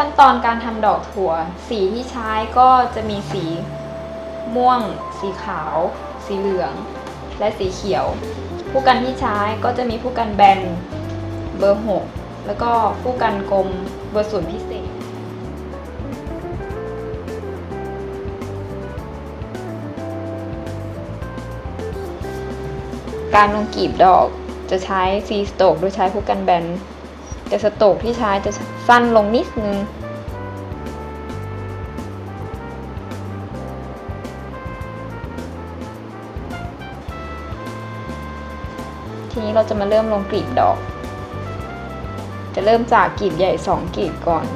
ขั้นตอนการทำดอกถั่วสีที่ใช้ก็จะมีสีม่วงสีขาวสีเหลืองและสีเขียวผู้กันที่ใช้ก็จะมีผู้กันแบนเบอร์6แล้วก็ผู้กันกลมเบอร์0พิเศษการลงกลีบดอกจะใช้ซีสโตรกโดยใช้ผู้กันแบนแต่สโตรกที่ใช้จะสั้นลงนิดนึงทีนี้เราจะมาเริ่มลงกลีบดอกจะเริ่มจากกลีบใหญ่2กลีบก่อน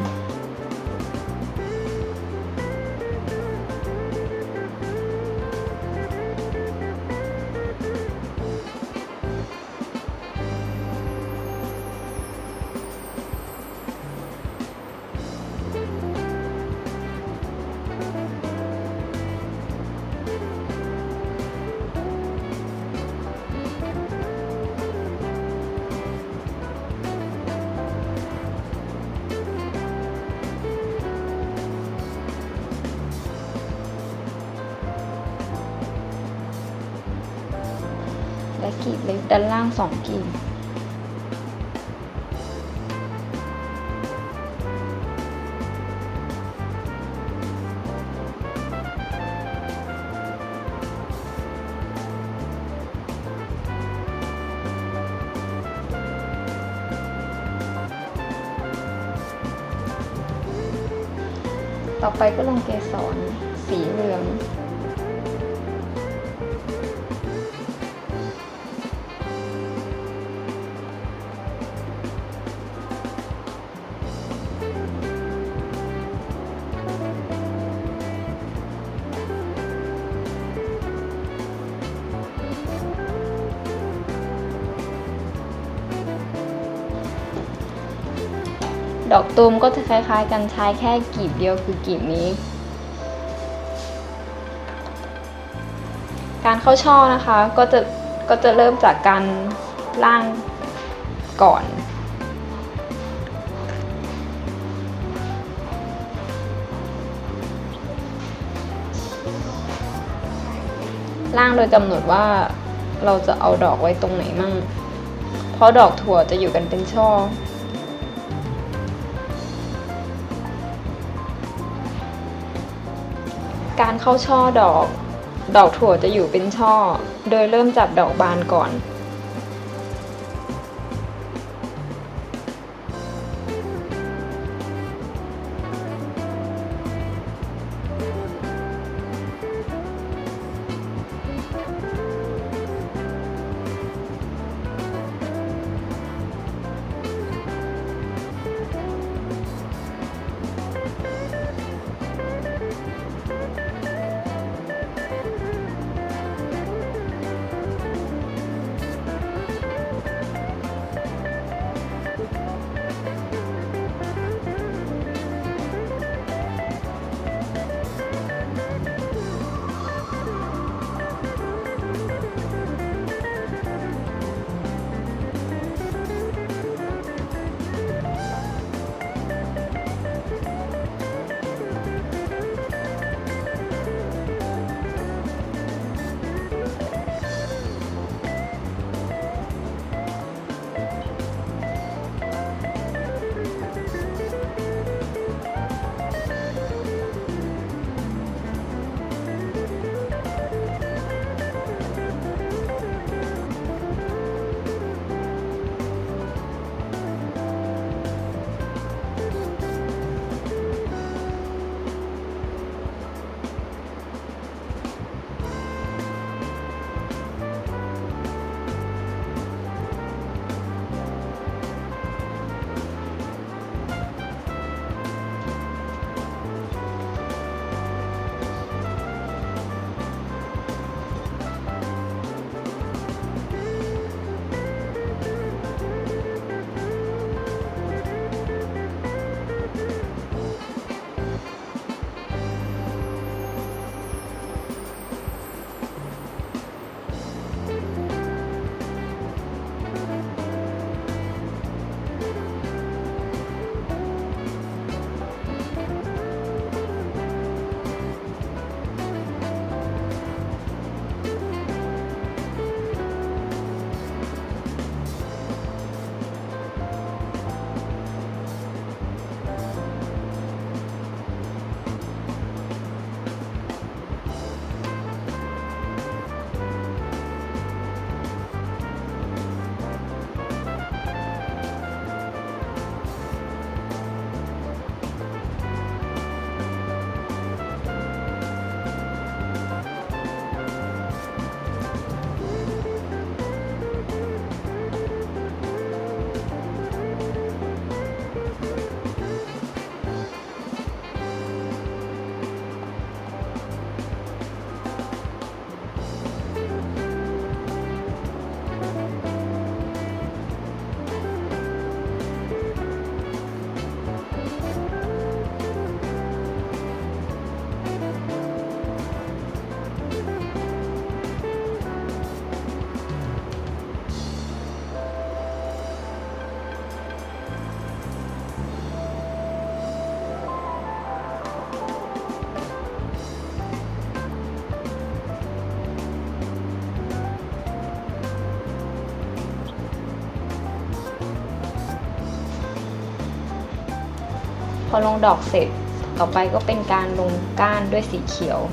และกลีบเล็กด้านล่าง2กลีบต่อไปก็ลงเกสรสีเหลืองดอกตูมก็จะคล้ายๆกันใช้แค่กลีบเดียวคือกลีบนี้ การเข้าช่อนะคะก็จะเริ่มจากการล่างก่อนล่างโดยกำหนดว่าเราจะเอาดอกไว้ตรงไหนมั่งเพราะดอกถั่วจะอยู่กันเป็นช่อการเข้าช่อดอกถั่วจะอยู่เป็นช่อโดยเริ่มจับดอกบานก่อนอลงดอกเสร็จต่อไปก็เป็นการลงก้านด้วยสีเขียว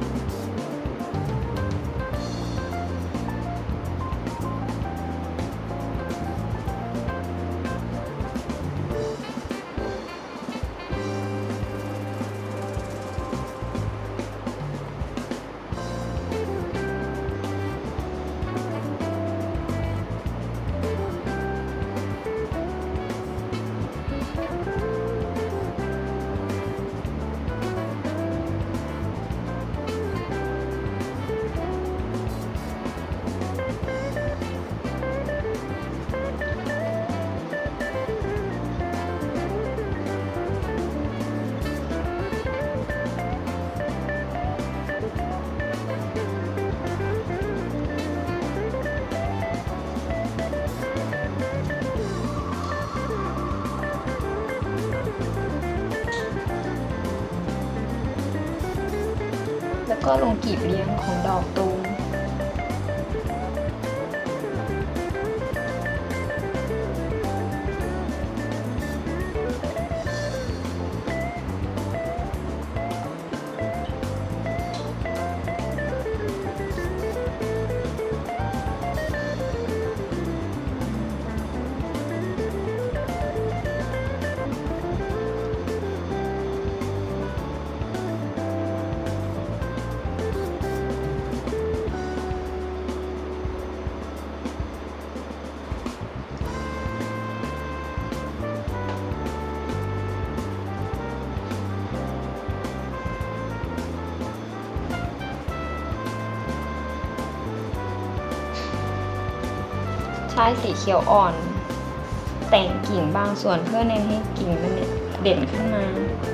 แล้วก็ลงกลีบเลี้ยงของดอกตูมใช้สีเขียวอ่อนแต่งกิ่งบางส่วนเพื่อเน้นให้กิ่งมันเด่นขึ้นมา